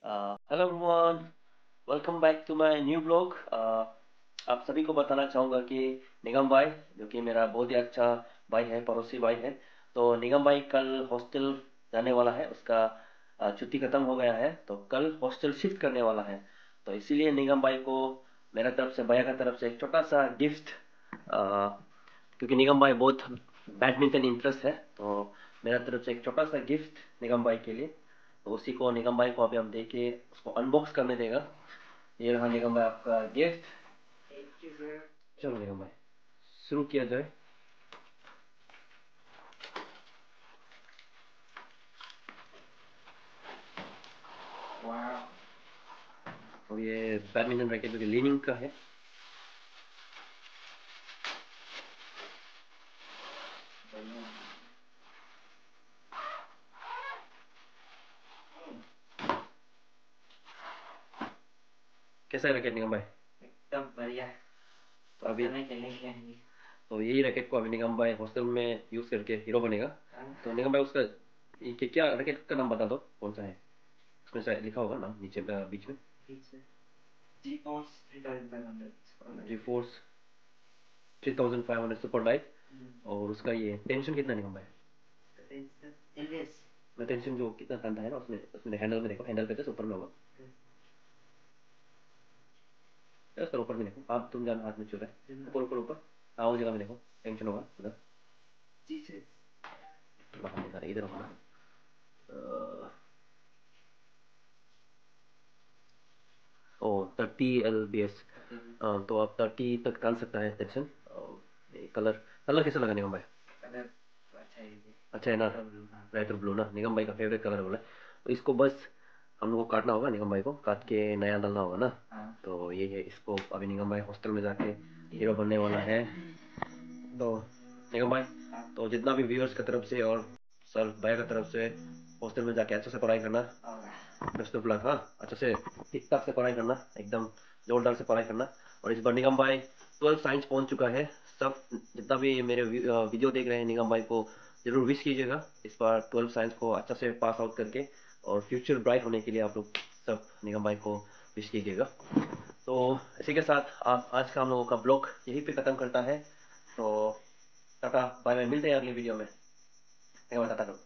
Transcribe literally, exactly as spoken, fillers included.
Hello everyone, welcome back to my new blog. आप सभी को बताना चाहूँगा कि निगम भाई, जो कि मेरा बहुत ही अच्छा भाई है, पड़ोसी भाई है। तो निगम भाई कल हॉस्टल जाने वाला है, उसका अ, छुट्टी खत्म हो गया है, तो कल हॉस्टल शिफ्ट करने वाला है। तो इसीलिए निगम भाई को मेरा तरफ से, भैया का तरफ से एक छोटा सा गिफ्ट, क्योंकि निगम भाई बहुत बैडमिंटन इंटरेस्ट है, तो मेरा तरफ से एक छोटा सा गिफ्ट निगम भाई के लिए। तो उसी को निगम भाई को अभी हम दे के उसको अनबॉक्स करने देगा। ये रहा निगम भाई आपका गिफ्ट। चलो निगम भाई, शुरू किया जाए। और ये बैडमिंटन रैकेट जो कि लीनिंग का है। कैसा है रैकेट निगम भाई? एकदम बढ़िया। तो अभी चलने चलने के लिए। तो यही रैकेट को अभी निगम भाई हॉस्टल में यूज करके हीरो बनेगा। हाँ, तो निगम भाई उसका ये क्या क्या रैकेट का नाम बता दो, कौन सा है? उसमें शायद लिखा होगा नाम नीचे अ, बीच में। ठीक है। G force three thousand five hundred. G force three thousand five hundred super light. और उसका ये टेंशन कितना निगम भाई? एलएस। मैं टेंशन जो कितना ठंडा है ना, उसमें उसमें हैंडल में देखो, हैंडल पे तो ऊपर में होगा। या उसका ऊपर में देखो, आप तुम जान हाथ में चल रहा है, ऊपर ऊपर ऊपर। हाँ वो जगह में देखो, टेंशन होगा उधर। जी से बाहर नहीं आ रहा, इधर होगा। अ, O thirty L B S. तो आप थर्टी तक डाल सकता है टेंशन। कलर कलर कैसा लगा निगम भाई? कलर अच्छा है ये। अच्छा है ना? हाँ। रेड और ब्लू ना, निगम भाई का फेवरेट कलर बोला है। तो इसको बस हम लोग को काटना होगा, निगम भाई को काट के नया डालना होगा ना। हाँ। तो ये है, इसको अभी निगम भाई हॉस्टल में जाके हीरो बनने वाला है। तो निगम भाई, हाँ। तो जितना भी व्यूअर्स की तरफ से और सर भाई की तरफ से, हॉस्टल में जाके अच्छे से पढ़ाई करना। और बेस्ट ऑफ लक। हाँ, अच्छे से ठीक ठाक से पढ़ाई करना, एकदम जोरदार से पढ़ाई करना। और इस बार निगम भाई ट्वेल्थ साइंस पहुंच चुका है। सब जितना भी मेरे वी- अ, वीडियो देख रहे हैं, निगम भाई को जरूर विश कीजिएगा इस बार ट्वेल्थ साइंस को अच्छा से पास आउट करके, और फ्यूचर ब्राइट होने के लिए आप लोग सब निगम भाई को विश कीजिएगा। तो इसी के साथ आप आज का हम लोगों का ब्लॉग यहीं पे खत्म करता है। तो टाटा बाय बाय, मिलते हैं अगली वीडियो में। निगम भाई, टाटा करो।